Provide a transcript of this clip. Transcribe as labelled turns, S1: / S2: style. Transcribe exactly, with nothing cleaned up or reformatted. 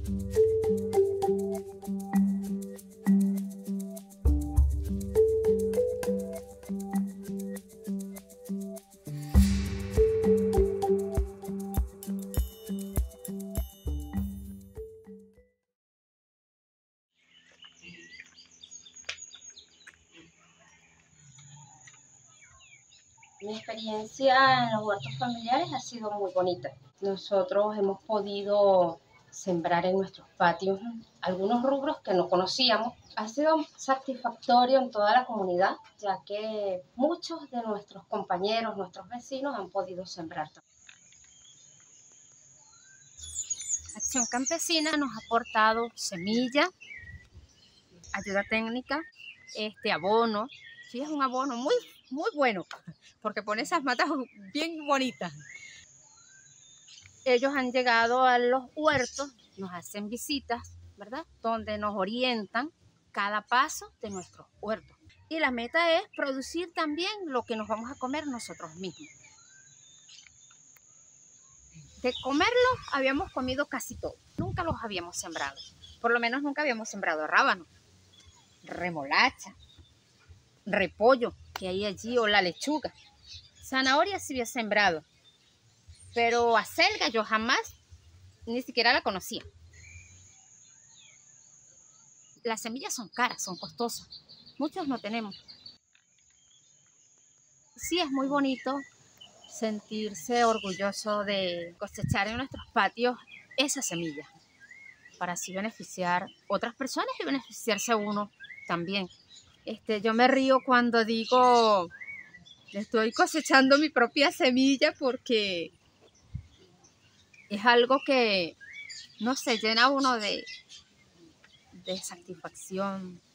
S1: Mi experiencia en los huertos familiares ha sido muy bonita. Nosotros hemos podido sembrar en nuestros patios algunos rubros que no conocíamos. Ha sido satisfactorio en toda la comunidad, ya que muchos de nuestros compañeros, nuestros vecinos han podido sembrar.
S2: Acción Campesina nos ha aportado semilla, ayuda técnica, este abono. Sí, es un abono muy, muy bueno, porque pone esas matas bien bonitas. Ellos han llegado a los huertos, nos hacen visitas, ¿verdad? Donde nos orientan cada paso de nuestros huertos. Y la meta es producir también lo que nos vamos a comer nosotros mismos. De comerlos habíamos comido casi todo, nunca los habíamos sembrado. Por lo menos nunca habíamos sembrado rábano, remolacha, repollo que hay allí o la lechuga. Zanahoria sí había sembrado, pero acelga yo jamás, ni siquiera la conocía. Las semillas son caras, son costosas, muchos no tenemos. Sí, es muy bonito sentirse orgulloso de cosechar en nuestros patios esa semilla, para así beneficiar otras personas y beneficiarse uno también. Este, yo me río cuando digo, estoy cosechando mi propia semilla, porque es algo que, no sé, llena a uno de, de satisfacción,